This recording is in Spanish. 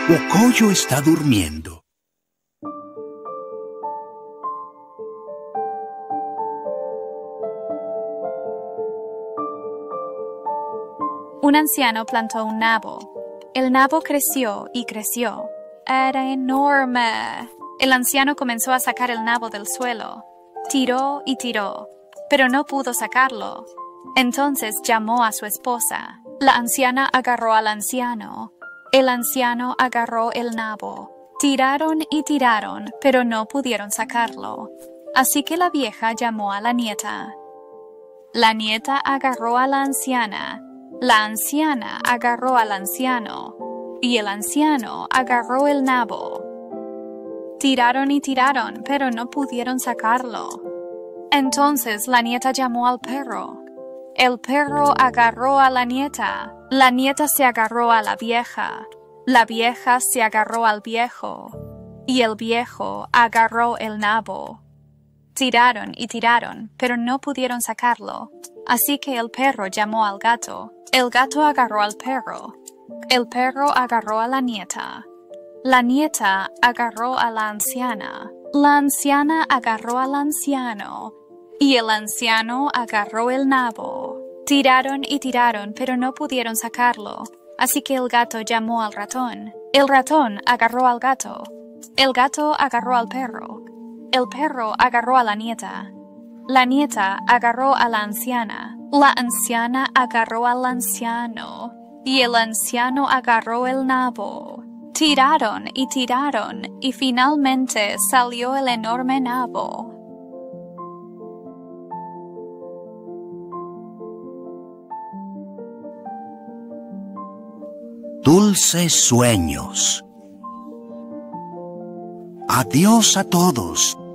Wokoyo está durmiendo. Un anciano plantó un nabo. El nabo creció y creció. Era enorme. El anciano comenzó a sacar el nabo del suelo. Tiró y tiró, pero no pudo sacarlo. Entonces llamó a su esposa. La anciana agarró al anciano. El anciano agarró el nabo. Tiraron y tiraron, pero no pudieron sacarlo. Así que la vieja llamó a la nieta. La nieta agarró a la anciana. La anciana agarró al anciano. Y el anciano agarró el nabo. Tiraron y tiraron, pero no pudieron sacarlo. Entonces la nieta llamó al perro. El perro agarró a la nieta. La nieta se agarró a la vieja. La vieja se agarró al viejo. Y el viejo agarró el nabo. Tiraron y tiraron, pero no pudieron sacarlo. Así que el perro llamó al gato. El gato agarró al perro. El perro agarró a la nieta. La nieta agarró a la anciana. La anciana agarró al anciano. Y el anciano agarró el nabo. Tiraron y tiraron, pero no pudieron sacarlo. Así que el gato llamó al ratón. El ratón agarró al gato. El gato agarró al perro. El perro agarró a la nieta. La nieta agarró a la anciana. La anciana agarró al anciano. Y el anciano agarró el nabo. Tiraron y finalmente salió el enorme nabo. Dulces sueños. Adiós a todos.